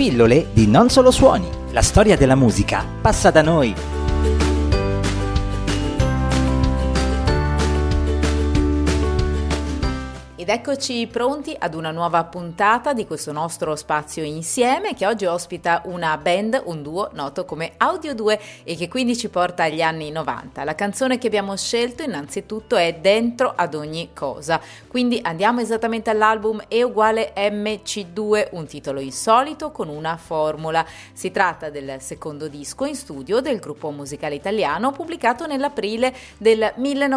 Pillole di Non Solo Suoni. La storia della musica passa da noi. Ed eccoci pronti ad una nuova puntata di questo nostro spazio insieme, che oggi ospita una band, un duo noto come Audio 2 e che quindi ci porta agli anni 90. La canzone che abbiamo scelto innanzitutto è Dentro ad ogni cosa, quindi andiamo esattamente all'album E uguale MC2, un titolo insolito con una formula. Si tratta del secondo disco in studio del gruppo musicale italiano, pubblicato nell'aprile del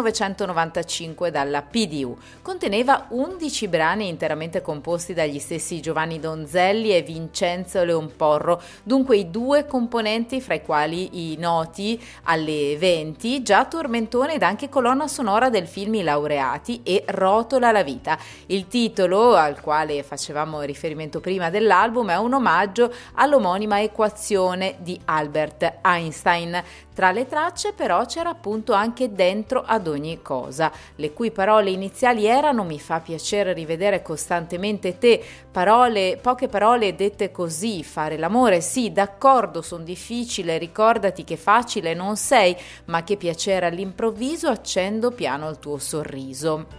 1995 dalla PDU. Conteneva 11 brani interamente composti dagli stessi Giovanni Donzelli e Vincenzo Leonporro, dunque i due componenti fra i quali i noti alle 20, già tormentone ed anche colonna sonora del film I Laureati e Rotola la vita. Il titolo, al quale facevamo riferimento prima dell'album, è un omaggio all'omonima equazione di Albert Einstein. Tra le tracce però c'era appunto anche Dentro ad ogni cosa, le cui parole iniziali erano: mi fa piacere rivedere costantemente te, poche parole dette così, fare l'amore, sì, d'accordo, son difficile, ricordati che facile non sei, ma che piacere all'improvviso, accendo piano il tuo sorriso.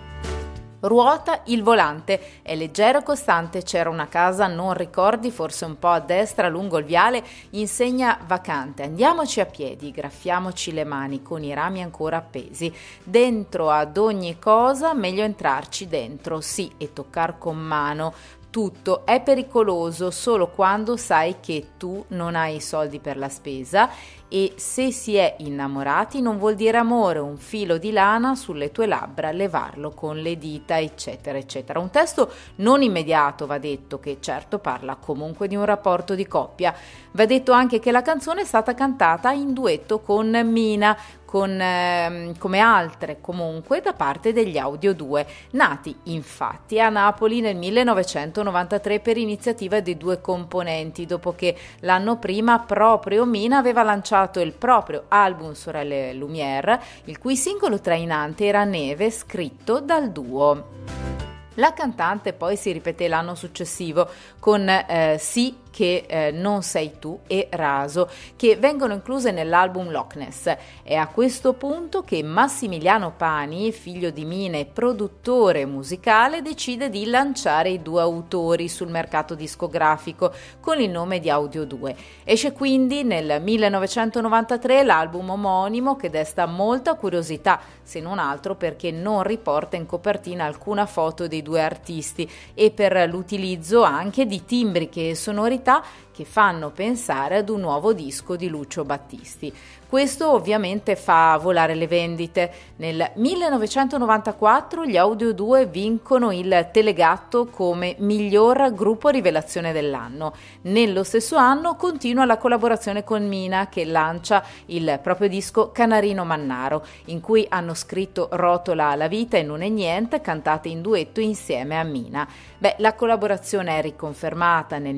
Ruota il volante, è leggero e costante, c'era una casa, non ricordi, forse un po' a destra lungo il viale, insegna vacante, andiamoci a piedi, graffiamoci le mani con i rami ancora appesi, dentro ad ogni cosa, meglio entrarci dentro, sì, e toccar con mano. Tutto è pericoloso solo quando sai che tu non hai i soldi per la spesa, e se si è innamorati non vuol dire amore, un filo di lana sulle tue labbra, levarlo con le dita, eccetera, eccetera. Un testo non immediato, va detto, che certo parla comunque di un rapporto di coppia. Va detto anche che la canzone è stata cantata in duetto con Mina, come altre comunque da parte degli Audio 2, nati infatti a Napoli nel 1993 per iniziativa dei due componenti, dopo che l'anno prima proprio Mina aveva lanciato il proprio album Sorelle Lumière, il cui singolo trainante era Neve, scritto dal duo. La cantante poi si ripeté l'anno successivo con Sì che non sei tu e Raso, che vengono incluse nell'album Loch Ness. È a questo punto che Massimiliano Pani, figlio di Mina e produttore musicale, decide di lanciare i due autori sul mercato discografico con il nome di Audio 2. Esce quindi nel 1993 l'album omonimo, che desta molta curiosità, se non altro perché non riporta in copertina alcuna foto dei due artisti e per l'utilizzo anche di timbriche e sonorità che fanno pensare ad un nuovo disco di Lucio Battisti. Questo ovviamente fa volare le vendite. Nel 1994 gli Audio 2 vincono il Telegatto come miglior gruppo rivelazione dell'anno. Nello stesso anno continua la collaborazione con Mina, che lancia il proprio disco Canarino Mannaro, in cui hanno scritto Rotola la vita e Non è niente, cantate in duetto insieme a Mina. La collaborazione è riconfermata nel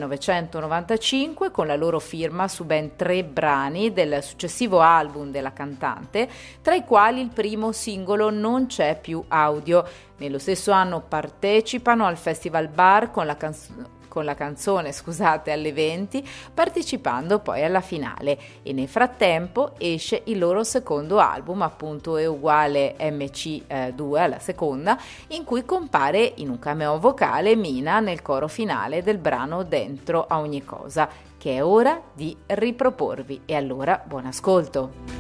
1995 con la loro firma su ben 3 brani del successivo album della cantante, tra i quali il primo singolo Non c'è più audio. Nello stesso anno partecipano al Festival Bar con la canzone alle 20, partecipando poi alla finale, e nel frattempo esce il loro secondo album, appunto E uguale MC2 alla seconda, in cui compare in un cameo vocale Mina nel coro finale del brano Dentro a ogni cosa, che è ora di riproporvi. E allora buon ascolto.